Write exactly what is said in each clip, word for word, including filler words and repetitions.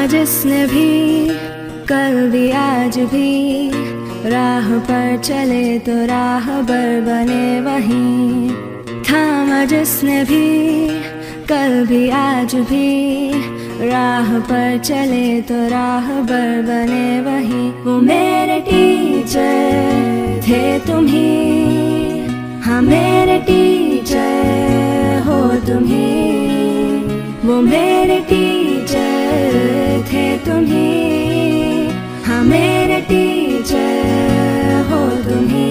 जिसने भी कल भी आज भी, राह पर चले तो राहबर बने वहीं। थामा जिसने भी कल भी आज भी, राह पर चले तो राहबर बने वहीं। वो मेरे टीचर थे तुम ही, हाँ मेरे टीचर हो तुम ही। वो मेरे टीचर थे तुम ही, हाँ मेरे टीचर हो तुम ही।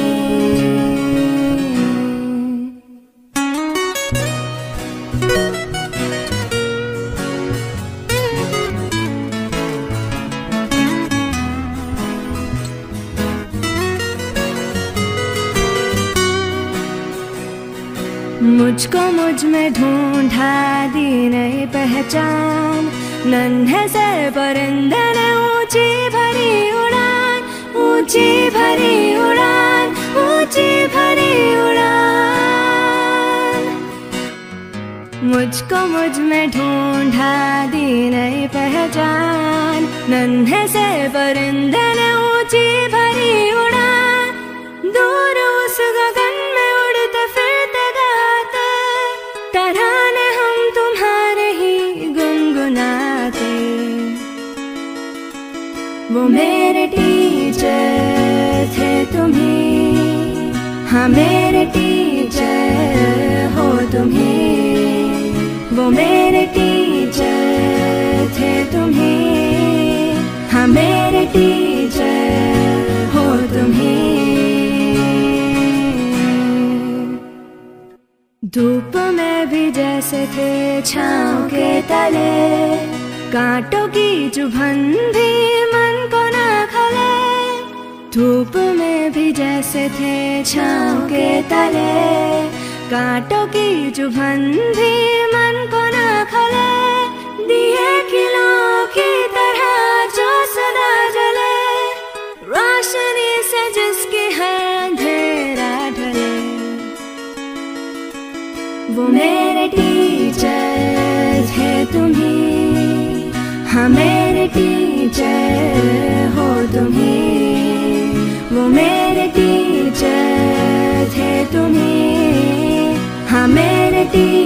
मुझको मुझ में ढूंढा दी नई पहचान, नन्हे से परिंदे ने ऊंची भरी उड़ान, ऊंची भरी उड़ान, ऊंची भरी उड़ान। मुझको मुझ में ढूंढा दी नई पहचान, नन्हे से परिंदे ने ऊंची भरी उड़ान। दूर उस गगन में उड़ते फिरते गाते, तराने हम तुम्हारे ही गुनगुनाते। वो मेरे टीचर थे तुम ही, हाँ मेरे टीचर हो तुम ही। वो मेरे टीचर थे तुम ही, हाँ मेरे टीचर हो तुम ही। धूप में भी जैसे थे छाँव के तले, कांटों की चुभन भी मन को ना खले। धूप में भी जैसे थे छाँव के तले, कांटों की चुभन भी मन को ना खले। दिए किलों की तरह जो सदा जले, रोशनी से जिसकी है अंधेरा ढले। वो मेरे टीचर थे तुम ही, हाँ मेरे टीचर हो तुम ही। वो मेरे टीचर थे तुम ही, हाँ मेरे टीचर